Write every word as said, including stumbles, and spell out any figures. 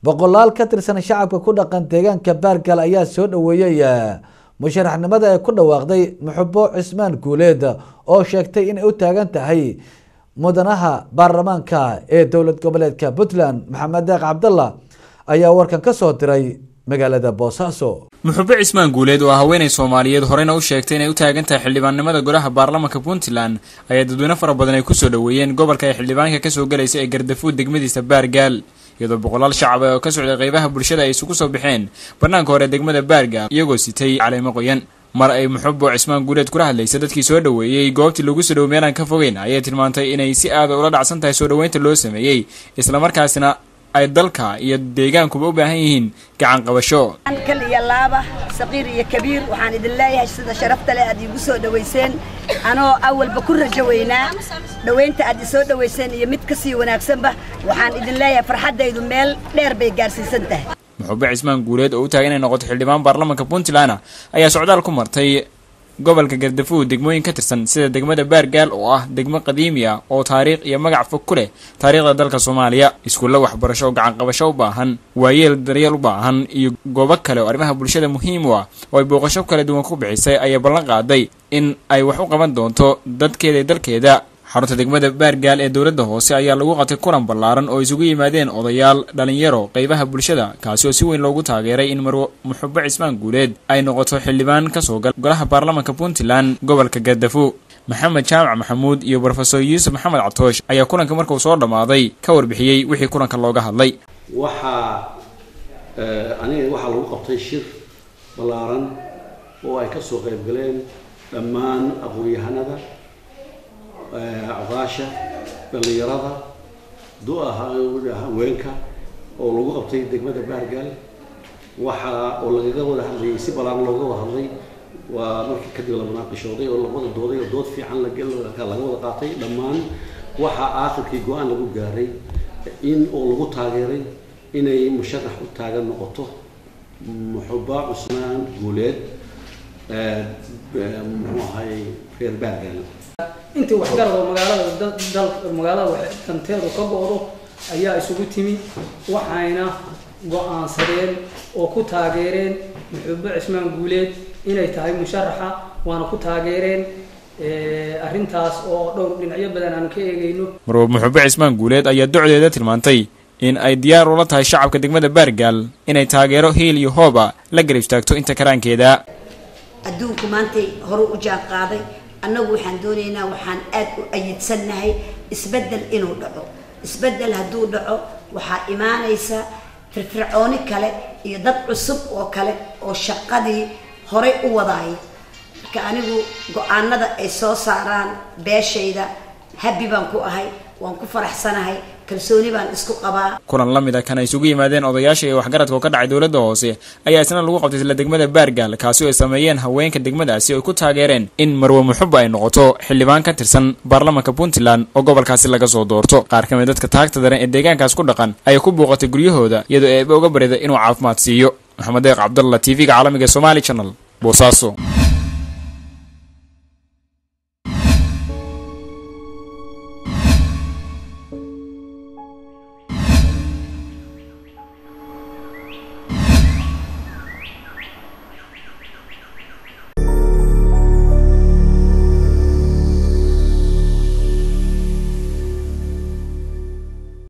boqolaal ka tirsan shacabka ku dhaqan deegaanka Baargal ayaa soo dhaweeyay musharaxnimada ay ku dhawaaqday Muxubo Cismaan Guuleed oo sheegtay in ay u taagan tahay mudanaha baarlamaanka ee dowlad goboleedka Puntland. Maxamed Deeq Cabdalla ayaa warkan ka soo diray magaalada Boosaaso. Muxubo Cismaan Guuleed oo haweeney Soomaaliyeed horena u sheegtay in ay u taagan tahay xildhibaannimada golaha baarlamaanka Puntland ayaa dadweyne fara badan ay ku soo dhaweeyeen gobolka ay xildhibaanka ka soo galaysa ee Gardafuud degmadiisa Baargal. iyadoo boqolaal shacab oo ka socday qaybaha bulshada ay isugu soo baxeen banaanka hore degmada Baargal iyagoo sitay caleemo qoyan. mar ay Muxubo Cismaan Guuleed kula hadlaysay dadkii soo dhaweeyay goobtii lagu soo dhaweeyay meelaan ka fogeyn ayay tilmaantay inay si aad ula dhacsan tahay soo dhaweynta loo sameeyay isla markaasina ay dalka iyo deegaankuba u baahan yihiin gacan qabasho. kal iyo laaba saqiir iyo kabiir waxaan idin leeyahay sida sharafta leh aad igu soo dhaweyseen anoo awalba ku rajaweynaa dhaweynta aad soo dhaweyseen iyo mid ka sii wanaagsanba waxaan idin leeyahay farxadaydu meel dheer bay gaarsiisan tahay. Muxubo Cismaan Guuleed oo u taagan inay noqoto xildhibaan baarlamaanka Puntland ayaa socdaal ku martay gobolka Gardafuud degmooyin ka tirsan sida degmada Baargal oo ah degmo qadiimi ah oo taariikh iyo magac fog ku leh taariikhda dalka Soomaaliya. iskuulla waxbarasho gacan qabasho u baahan waayeel daryeel u baahan iyo goobo kale oo arrimaha bulshada muhiim u ah oo ay booqasho kala duwan ku bixisay ayaa ballan qaaday in ay wax u qaban doonto dadkeeda iyo dalkeeda. xarunta degmada Baargal ee dowladda hoose ayaa lagu qatay kulan ballaaran oo isugu yimaadeen odayaal dhalinyaro qaybaha bulshada kaasi oo si weyn loogu taageeray in Muxubo Cismaan Guuleed ay noqoto xildhibaan ka soo gal golaha baarlamaanka Puntland gobolka Gardafuud. Maxamed Jaamac Maxamuud iyo Professor Yuusuf Maxamed Catoosh ayaa kulanka markuu soo dhamaaday ka warbixiyay wixii kulanka looga hadlay. waxa aniga waxa lagu qabtay shir ballaaran oo ay ka soo qayb galeen dhammaan aqoonyahanada عقاشة باليرادة دوها وينكا أو لغة قبتي دقمة بارجال وحا ولا جوا ده اللي يسيب على لغة هذي ومركي كده ولا مناقش وضي ولا وضع الدوري الدود في عن لجل كلا جوا قاطي لما وحا آخر كي جوان لغو جاري إن أو لغو تاجري إن أي مشرح تاجر نقطه محبة عثمان جوليد هاي في البارجال intii wax garad oo magaalada dal magaalada wax tanteedo ka go'do ayaa isugu timi waxayna go'aansadeen oo ku taageereen Muxubo Cismaan Guuleed inay tahay musharaxa waana ku taageereen ee arintaas oo dhowr dhinacyo badan aan ka eegayno. marwo Muxubo Cismaan Guuleed ayaa ducdeeda tilmaantay in ay diyaar u la tahay shacabka degmada Baargal inay taageero heel iyo hooba la garab istaagto inta karaankeeda. adduunku maantay hore u jaan qaaday annagu waxaan doonaynaa waxaan aad u ayidsanahay isbedel inuu dhaco isbedel hadduu dhaco waxaa imaanaysa firfircooni kale iyo dad cusub oo kale oo shaqadii horey u wadaaya. marka anigu go'aanada ay soo saaraan beeshayda happy baan ku ahay waan ku faraxsanahay kalsooni baan isku qabaa. kulan la mid ah kan ay isugu yimaadeen odayaasha ee waxgaradka ka dhacay dowladda hoose ayaa isna lagu qabtay isla degmada Baargal kaasi oo ay sameeyeen haweenka degmadaasi oo ku taageereen in Marwo Muxubo ay noqoto xildhibaan ka tirsan baarlamaanka Puntland oo gobolkaasi laga soo doorto. qaar ka mid dadka taagta daran ee deegaankaas ku dhaqan ay ku booqatay guryahooda iyadoo ay uga bareeday inuu caafimaad siiyo. Maxamed Deeq Cabdalla T V-ga caalamiga Somali Channel Boosaaso.